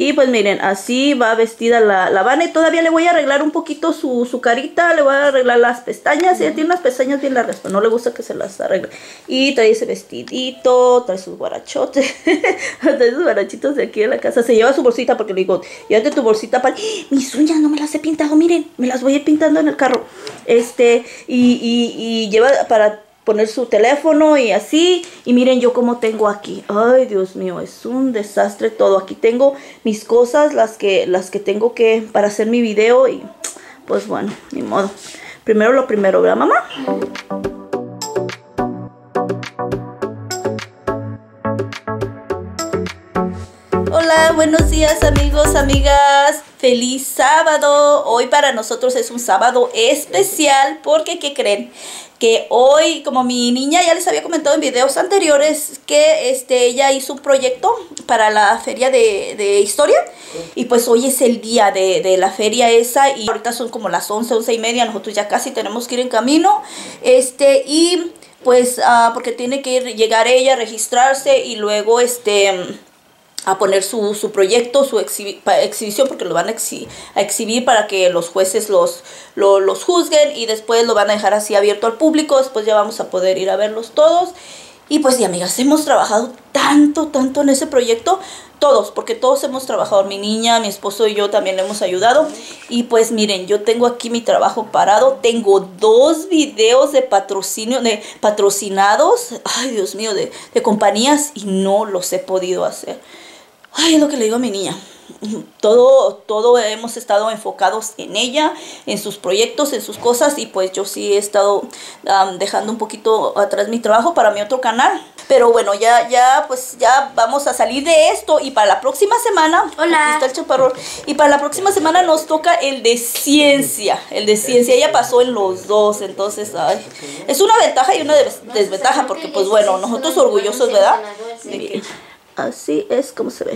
Y pues miren, así va vestida la Vane. Todavía le voy a arreglar un poquito su carita, le voy a arreglar las pestañas. Ella tiene unas pestañas bien largas, pero no le gusta que se las arregle. Y trae ese vestidito, trae sus guarachotes, trae sus guarachitos de aquí de la casa. Se lleva su bolsita porque le digo, llévate tu bolsita para... Mis uñas no me las he pintado, miren, me las voy a ir pintando en el carro. Y lleva para poner su teléfono y así. Y miren yo como tengo aquí, ay Dios mío, es un desastre todo. Aquí tengo mis cosas, las que tengo que para hacer mi video. Y pues bueno, ni modo, primero lo primero, ¿verdad mamá? Hola, buenos días amigos, amigas. Feliz sábado. Hoy para nosotros es un sábado especial porque, ¿qué creen? Que hoy, como mi niña ya les había comentado en videos anteriores, que ella hizo un proyecto para la feria de historia. Y pues hoy es el día de la feria esa. Y ahorita son como las 11, 11:30. Nosotros ya casi tenemos que ir en camino. Y pues porque tiene que llegar ella, registrarse y luego a poner su proyecto, su exhibición, porque lo van a exhibir para que los jueces los juzguen, y después lo van a dejar así abierto al público. Después ya vamos a poder ir a verlos todos. Y pues sí, amigas, hemos trabajado tanto en ese proyecto, todos, porque todos hemos trabajado, mi niña, mi esposo y yo también le hemos ayudado. Y pues miren, yo tengo aquí mi trabajo parado, tengo 2 videos de patrocinio, de patrocinados, ay Dios mío, de compañías, y no los he podido hacer. Ay, es lo que le digo a mi niña. Todo hemos estado enfocados en ella, en sus proyectos, en sus cosas. Y pues yo sí he estado dejando un poquito atrás mi trabajo para mi otro canal. Pero bueno, ya vamos a salir de esto. Y para la próxima semana... Hola. Aquí está el chaparrón. Y para la próxima semana nos toca el de ciencia. El de ciencia. Ella pasó en los 2. Entonces, ay, es una ventaja y una desventaja. Porque pues bueno, nosotros orgullosos, ¿verdad? Miren. Así es como se ve.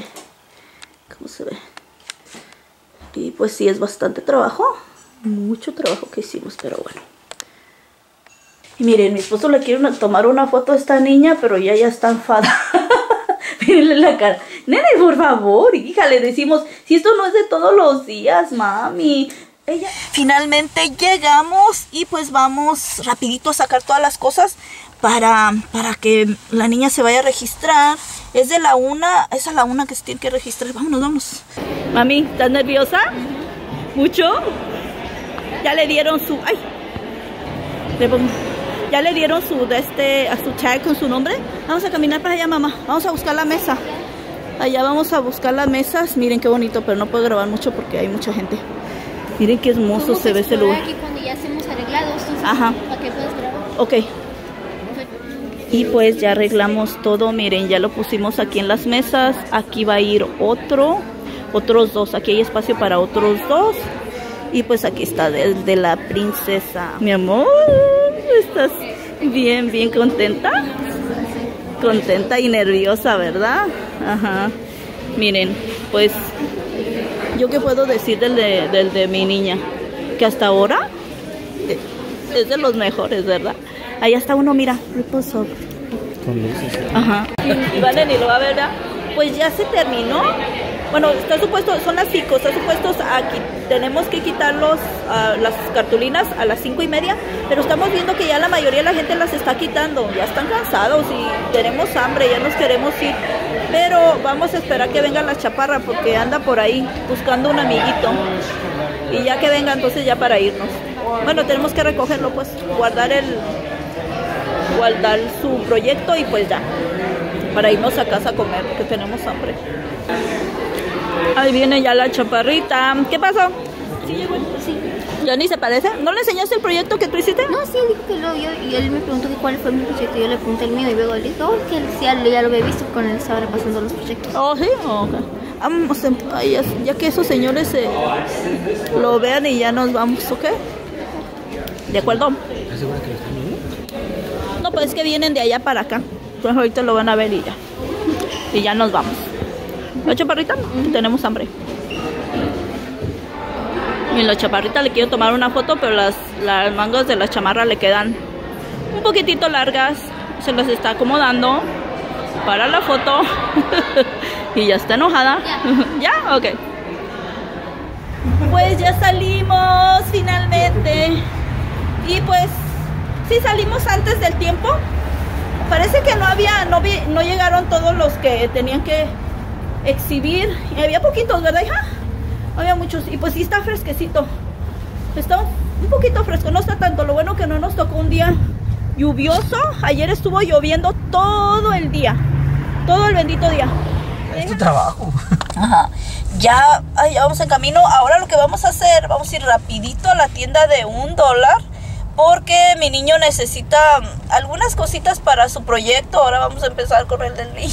Y pues sí, es bastante trabajo. Mucho trabajo que hicimos, pero bueno. Y miren, mi esposo le quiere tomar una foto a esta niña, pero ella ya está enfadada. Mírenle la cara. Nene, por favor, hija, le decimos, si esto no es de todos los días, mami. Finalmente llegamos y pues vamos rapidito a sacar todas las cosas para que la niña se vaya a registrar. Es de la 1, es a la 1 que se tiene que registrar. Vámonos. Mami, ¿estás nerviosa? ¿Mucho? Ya le dieron su... Ay. Ya le dieron a su tag con su nombre. Vamos a caminar para allá, mamá. Vamos a buscar la mesa. Allá vamos a buscar las mesas. Miren qué bonito, pero no puedo grabar mucho porque hay mucha gente. Miren qué hermoso se ve ese lugar. Aquí cuando ya estemos arreglados. Ajá. ¿Para qué puedes grabar? Ok. Y pues ya arreglamos todo, miren, ya lo pusimos aquí en las mesas. Aquí va a ir otros 2, aquí hay espacio para otros 2. Y pues aquí está de la princesa. Mi amor, ¿estás bien contenta? Contenta y nerviosa, ¿verdad? Ajá. Miren, pues yo qué puedo decir del de mi niña, que hasta ahora es de los mejores, ¿verdad? Allá está uno, mira, reposo. Con luces. Ajá. Y Valen ni lo va a ver, ¿verdad? Pues ya se terminó. Bueno, está supuesto, son las 5, está supuesto aquí. Tenemos que quitar las cartulinas a las 5:30, pero estamos viendo que ya la mayoría de la gente las está quitando. Ya están cansados y tenemos hambre, ya nos queremos ir. Pero vamos a esperar que venga la chaparra porque anda por ahí buscando un amiguito. Y ya que venga, entonces ya para irnos. Bueno, tenemos que recogerlo, pues, guardar su proyecto y pues ya, para irnos a casa a comer porque tenemos hambre. Ahí viene ya la chaparrita. ¿Qué pasó? Sí, llegó, sí. ¿Ya ni se parece? ¿No le enseñaste el proyecto que tú hiciste? No, sí, dijo que lo vio y él me preguntó que cuál fue mi proyecto y yo le pregunté el mío y luego le dije, oh, que él ya lo había visto con él, estaba repasando los proyectos. Oh, sí, ok. Vamos, ya que esos señores lo vean y ya nos vamos, ¿ok? ¿De acuerdo? ¿Estás segura que lo están viendo? No, pues es que vienen de allá para acá. Pues ahorita lo van a ver y ya. Y ya nos vamos. ¿La chaparrita? Tenemos hambre. Y la chaparrita le quiero tomar una foto, pero las mangas de la chamarra le quedan un poquitito largas. Se las está acomodando para la foto. Y ya está enojada. ¿Ya? Ok. Pues ya salimos finalmente. Y pues sí salimos antes del tiempo. Parece que no llegaron todos los que tenían que exhibir. Y había poquitos, ¿verdad, hija? Había muchos. Y pues sí está fresquecito. Está un poquito fresco, no está tanto. Lo bueno que no nos tocó un día lluvioso. Ayer estuvo lloviendo todo el día. Todo el bendito día. Es tu trabajo. Ajá. Ya vamos en camino. Ahora lo que vamos a hacer, vamos a ir rapidito a la tienda de $1 porque mi niño necesita algunas cositas para su proyecto. Ahora vamos a empezar con el del niño.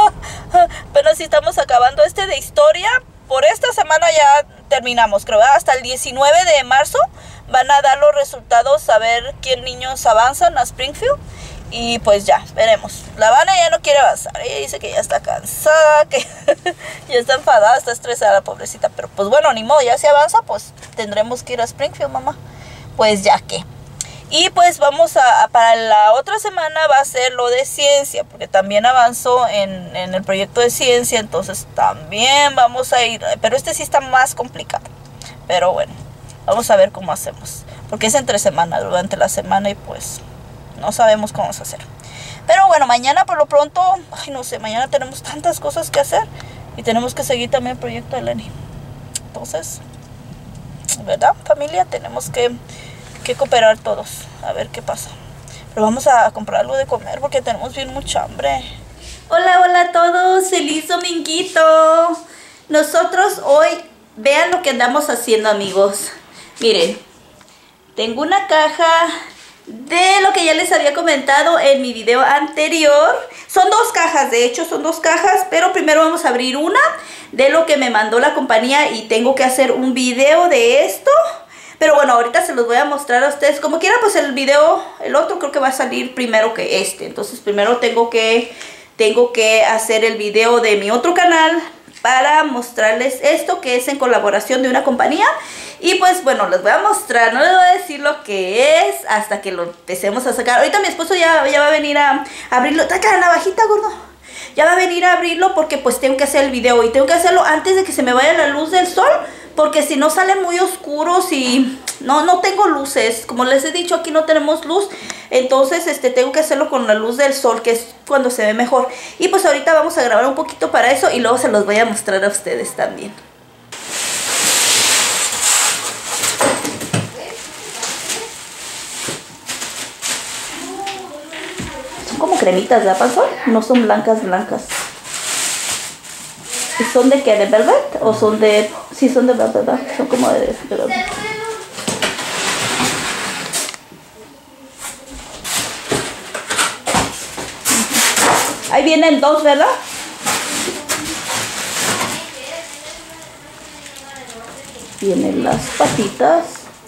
Pero si estamos acabando este de historia, por esta semana ya terminamos, creo, hasta el 19 de marzo van a dar los resultados, a ver quién niños avanzan a Springfield. Y pues ya, veremos. La Habana ya no quiere avanzar. Ella dice que ya está cansada, que ya está enfadada, está estresada la pobrecita. Pero pues bueno, ni modo, ya si avanza, pues tendremos que ir a Springfield, mamá. Pues ya que. Y pues vamos para la otra semana va a ser lo de ciencia, porque también avanzó en el proyecto de ciencia. Entonces también vamos a ir, pero este sí está más complicado. Pero bueno, vamos a ver cómo hacemos. Porque es entre semana, durante la semana y pues no sabemos cómo vamos a hacer. Pero bueno, mañana por lo pronto, ay no sé, mañana tenemos tantas cosas que hacer. Y tenemos que seguir también el proyecto de Lenny. Entonces, ¿verdad, familia? Tenemos que cooperar todos. A ver qué pasa. Pero vamos a comprar algo de comer porque tenemos bien mucha hambre. Hola, hola a todos. Feliz dominguito. Nosotros hoy, vean lo que andamos haciendo, amigos. Miren, tengo una caja de lo que ya les había comentado en mi video anterior. Son dos cajas, de hecho son dos cajas, pero primero vamos a abrir una de lo que me mandó la compañía y tengo que hacer un video de esto. Pero bueno, ahorita se los voy a mostrar a ustedes. Como quiera, pues el video, el otro creo que va a salir primero que este. Entonces primero tengo que hacer el video de mi otro canal para mostrarles esto, que es en colaboración de una compañía. Y pues bueno, les voy a mostrar, no les voy a decir lo que es hasta que lo empecemos a sacar. Ahorita mi esposo ya va a venir a abrirlo. Traca la navajita, gordo. Ya va a venir a abrirlo porque pues tengo que hacer el video. Y tengo que hacerlo antes de que se me vaya la luz del sol, porque si no salen muy oscuros y no tengo luces. Como les he dicho, aquí no tenemos luz. Entonces tengo que hacerlo con la luz del sol, que es cuando se ve mejor. Y pues ahorita vamos a grabar un poquito para eso y luego se los voy a mostrar a ustedes también. Son como cremitas, ¿verdad, Panzón? No son blancas. ¿Y son de qué? ¿De velvet? ¿O son de...? Sí, son de velvet, ¿verdad? Son como de velvet. Ahí vienen dos, ¿verdad? Vienen las patitas.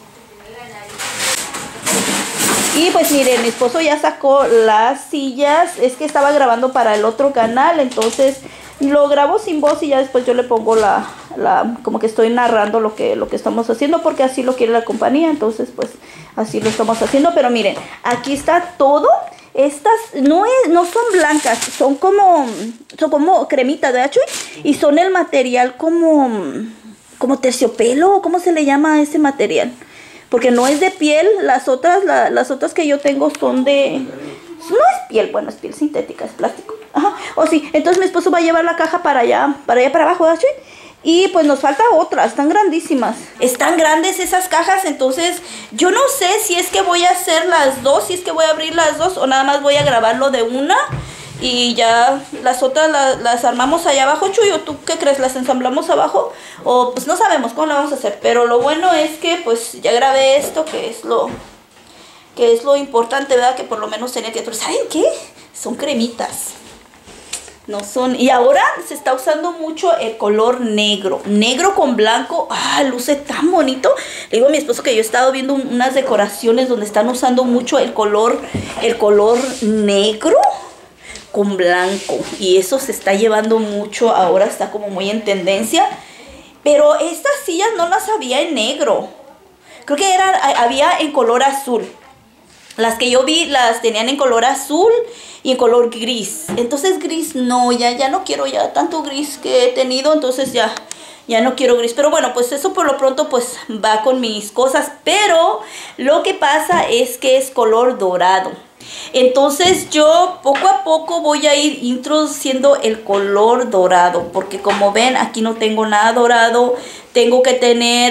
Y pues miren, mi esposo ya sacó las sillas. Es que estaba grabando para el otro canal, entonces lo grabo sin voz y ya después yo le pongo como que estoy narrando lo que estamos haciendo, porque así lo quiere la compañía. Entonces pues así lo estamos haciendo. Pero miren, aquí está todo. Estas no son blancas, son como cremitas, ¿verdad, Chuy? Y son el material como terciopelo, ¿cómo se le llama a ese material? Porque no es de piel. Las otras que yo tengo son de... No es piel, bueno, es piel sintética, es plástico. Ajá, o sí, entonces mi esposo va a llevar la caja para allá para abajo, ¿verdad, Chuy? Y pues nos falta otra, están grandísimas. Están grandes esas cajas, entonces yo no sé si es que voy a hacer las dos, si es que voy a abrir las dos o nada más voy a grabarlo de una. Y ya las otras las armamos allá abajo, Chuy, ¿o tú qué crees? ¿Las ensamblamos abajo? O pues no sabemos cómo la vamos a hacer. Pero lo bueno es que pues ya grabé esto, que es lo importante, ¿verdad? Que por lo menos tenía que... Pero ¿saben qué? Son cremitas. No son... Y ahora se está usando mucho el color negro. Negro con blanco. ¡Ah! Luce tan bonito. Le digo a mi esposo que yo he estado viendo unas decoraciones donde están usando mucho el color negro con blanco. Y eso se está llevando mucho. Ahora está como muy en tendencia. Pero estas sillas no las había en negro. Creo que había en color azul. Las que yo vi las tenían en color azul y en color gris. Entonces gris no, ya no quiero ya tanto gris que he tenido. Entonces ya no quiero gris. Pero bueno, pues eso por lo pronto pues va con mis cosas. Pero lo que pasa es que es color dorado. Entonces yo poco a poco voy a ir introduciendo el color dorado. Porque como ven, aquí no tengo nada dorado. Tengo que tener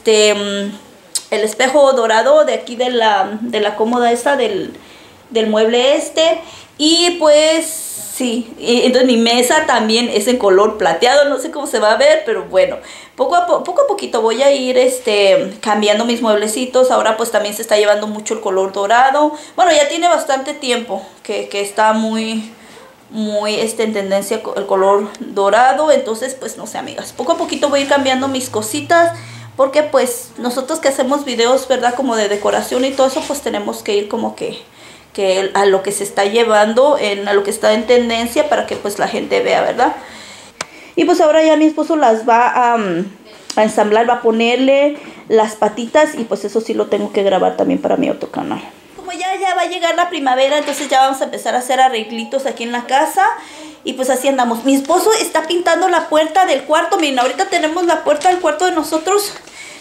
el espejo dorado de aquí de la cómoda esta del mueble este. Y pues sí, entonces mi mesa también es en color plateado. No sé cómo se va a ver, pero bueno, poco a poquito voy a ir cambiando mis mueblecitos. Ahora pues también se está llevando mucho el color dorado. Bueno, ya tiene bastante tiempo que está muy en tendencia el color dorado. Entonces pues no sé, amigas, poco a poquito voy a ir cambiando mis cositas. Porque pues nosotros que hacemos videos, ¿verdad? Como de decoración y todo eso, pues tenemos que ir como que a lo que se está llevando, a lo que está en tendencia, para que pues la gente vea, ¿verdad? Y pues ahora ya mi esposo las va a ensamblar, va a ponerle las patitas. Y pues eso sí lo tengo que grabar también para mi otro canal. Como ya va a llegar la primavera, entonces ya vamos a empezar a hacer arreglitos aquí en la casa. Y pues así andamos. Mi esposo está pintando la puerta del cuarto. Miren, ahorita tenemos la puerta del cuarto de nosotros.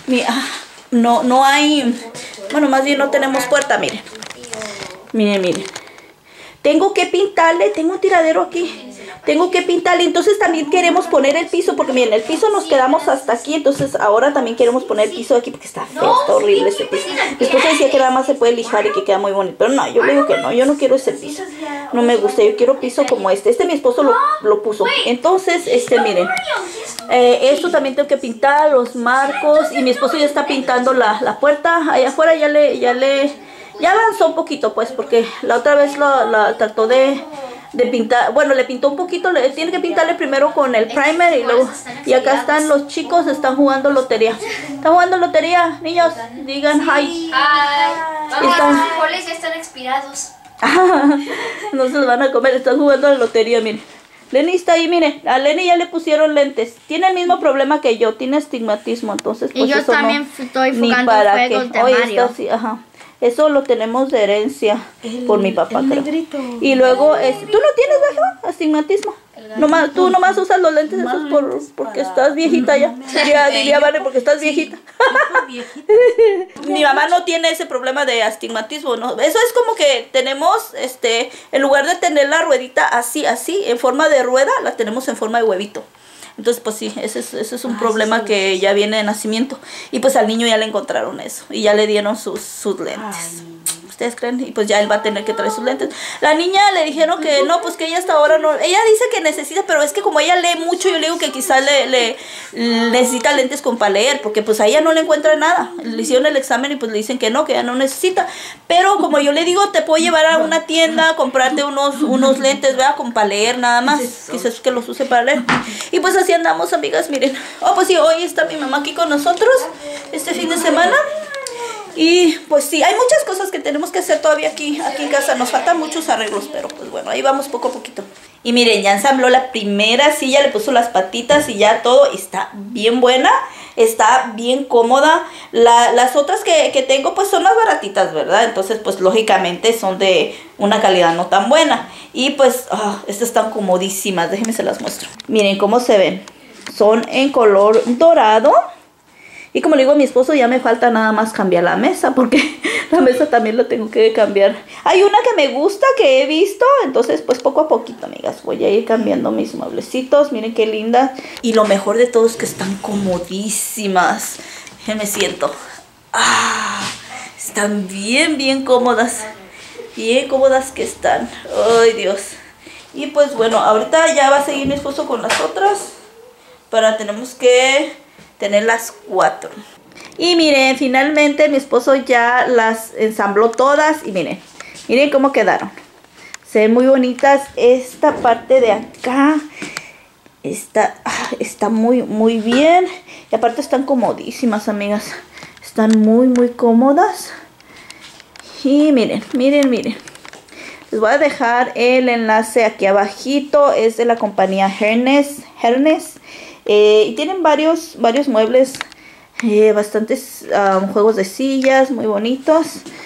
No hay... Bueno, más bien no tenemos puerta, miren. Miren. Tengo que pintarle, tengo un tiradero aquí. Tengo que pintarle, entonces también queremos poner el piso. Porque miren, el piso nos quedamos hasta aquí. Entonces ahora también queremos poner el piso aquí porque está feo, está horrible ese piso. Mi esposo decía que nada más se puede lijar y que queda muy bonito. Pero no, yo le digo que no, yo no quiero ese piso. No me gusta, yo quiero piso como este. Mi esposo lo puso. Entonces, miren, esto también tengo que pintar, los marcos. Y mi esposo ya está pintando la puerta. Allá afuera ya avanzó un poquito, pues, porque la otra vez la trató de pintar. Bueno, le pintó un poquito. Tiene que pintarle primero con el primer y luego. Y acá están los chicos, están jugando lotería. Están jugando lotería, niños. Digan hi. Los frijoles ya están expirados. No se los van a comer, están jugando a la lotería, miren. Lenny está ahí, miren. A Lenny ya le pusieron lentes. Tiene el mismo problema que yo, tiene astigmatismo. Entonces, pues y yo eso también estoy ni jugando para juegos qué. de Hoy Mario. está así, ajá. Eso lo tenemos de herencia por mi papá, creo. Negrito. Y luego, ¿tú no tienes, Bajo? Astigmatismo? Tú nomás usas los lentes esos porque estás viejita ya. Diría, vale, porque estás viejita. Mi mamá no tiene ese problema de astigmatismo, ¿no? Eso es como que tenemos, en lugar de tener la ruedita así, en forma de rueda, la tenemos en forma de huevito. Entonces, pues sí, ese es un problema que ya viene de nacimiento. Y pues al niño ya le encontraron eso. Y ya le dieron sus lentes. ¿Ustedes creen? Y pues ya él va a tener que traer sus lentes. La niña le dijeron que no, pues que ella hasta ahora no. Ella dice que necesita, pero es que como ella lee mucho, yo le digo que quizás le necesita lentes para leer. Porque pues a ella no le encuentra nada. Le hicieron el examen y pues le dicen que no, que ya no necesita. Pero como yo le digo, te puedo llevar a una tienda, comprarte unos lentes, ¿verdad? Para leer nada más. Quizás que los use para leer. Y pues así andamos, amigas, miren. Oh, pues sí, hoy está mi mamá aquí con nosotros. Este fin de semana. Y pues sí, hay muchas cosas que tenemos que hacer todavía aquí en casa. Nos faltan muchos arreglos, pero pues bueno, ahí vamos poco a poquito. Y miren, ya ensambló la primera silla, le puso las patitas y ya todo. Está bien buena, está bien cómoda. Las otras que tengo pues son más baratitas, ¿verdad? Entonces pues lógicamente son de una calidad no tan buena. Y pues estas están comodísimas, déjenme se las muestro. Miren cómo se ven, son en color dorado. Y como le digo a mi esposo, ya me falta nada más cambiar la mesa, porque la mesa también la tengo que cambiar. Hay una que me gusta, que he visto, entonces pues poco a poquito, amigas, voy a ir cambiando mis mueblecitos. Miren qué linda. Y lo mejor de todo es que están comodísimas. Me siento. Están bien cómodas. Bien cómodas que están. Ay, Dios. Y pues bueno, ahorita ya va a seguir mi esposo con las otras. Tenemos que tener las 4. Y miren, finalmente mi esposo ya las ensambló todas. Y miren cómo quedaron. Se ven muy bonitas. Esta parte de acá está muy bien. Y aparte están comodísimas, amigas. Están muy cómodas. Y miren. Les voy a dejar el enlace aquí abajito. Es de la compañía Hernes. Y tienen varios muebles, bastantes juegos de sillas muy bonitos.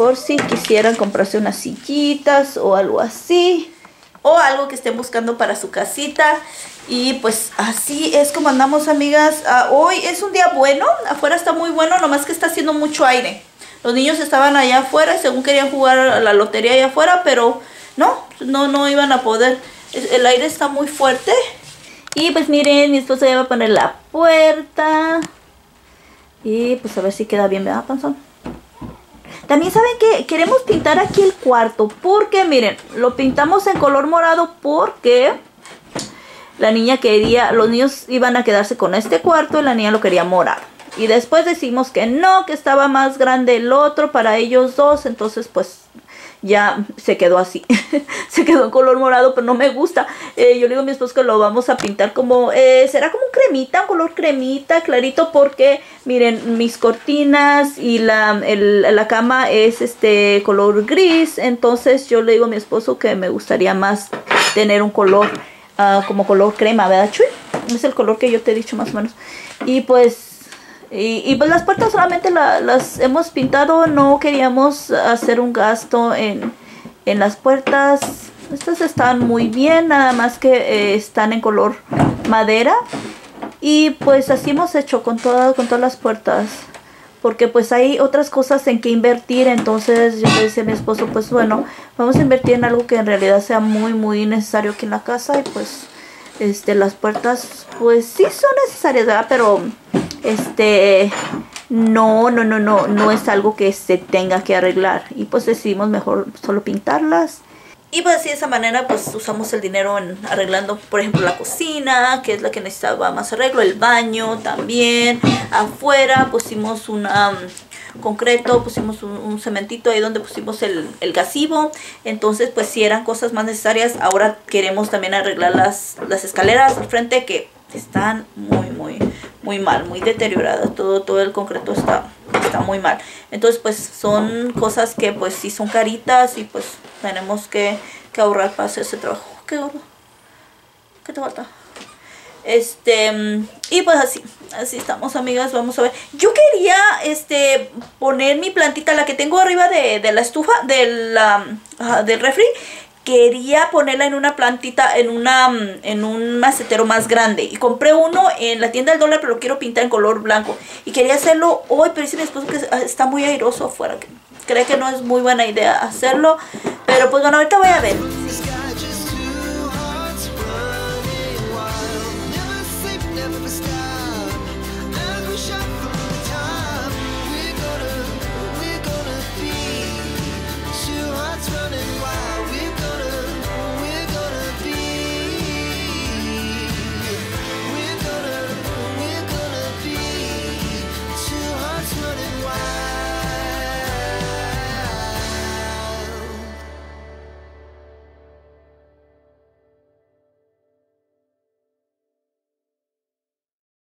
por si quisieran comprarse unas sillitas o algo así, o algo que estén buscando para su casita. Y pues así es como andamos, amigas. Hoy es un día bueno, afuera está muy bueno, nomás que está haciendo mucho aire. Los niños estaban allá afuera, según querían jugar a la lotería allá afuera, pero no iban a poder. El aire está muy fuerte. Y pues miren, mi esposa ya va a poner la puerta. Y pues a ver si queda bien, ¿verdad, panzón? También saben que queremos pintar aquí el cuarto, porque miren, lo pintamos en color morado porque la niña quería, los niños iban a quedarse con este cuarto y la niña lo quería morado. Y después decimos que no, que estaba más grande el otro para ellos dos, entonces pues ya se quedó así. Se quedó en color morado, pero no me gusta. Yo le digo a mi esposo que lo vamos a pintar como, será como un cremita, un color cremita, clarito, porque miren, mis cortinas y la cama es color gris. Entonces yo le digo a mi esposo que me gustaría más tener un color como color crema, ¿verdad, Chuy? Es el color que yo te he dicho más o menos. Y pues pues las puertas solamente las hemos pintado. No queríamos hacer un gasto en las puertas. Estas están muy bien, nada más que están en color madera. Y pues así hemos hecho con todas las puertas, porque pues hay otras cosas en que invertir. Entonces yo le decía a mi esposo, pues bueno, vamos a invertir en algo que en realidad sea muy muy necesario aquí en la casa. Y pues las puertas pues sí son necesarias, ¿verdad? Pero no es algo que se tenga que arreglar. Y pues decidimos mejor solo pintarlas. Y pues así de esa manera pues usamos el dinero en arreglando, por ejemplo, la cocina, que es la que necesitaba más arreglo, el baño también. Afuera pusimos concreto, pusimos un cementito ahí donde pusimos el gazebo. Entonces pues si eran cosas más necesarias. Ahora queremos también arreglar las escaleras al frente, que están muy mal, muy deterioradas. Todo el concreto está muy mal. Entonces pues son cosas que pues sí son caritas, y pues tenemos que ahorrar para hacer ese trabajo. ¿Qué gordo? ¿Qué te falta? Y pues así estamos, amigas. Vamos a ver. Yo quería poner mi plantita, la que tengo arriba de la estufa, del refri. Quería ponerla en una plantita, en un macetero más grande. Y compré uno en la tienda del dólar, pero lo quiero pintar en color blanco. Y quería hacerlo hoy, pero dice mi esposo que está muy airoso afuera. Cree que no es muy buena idea hacerlo. Pero pues bueno, ahorita voy a ver.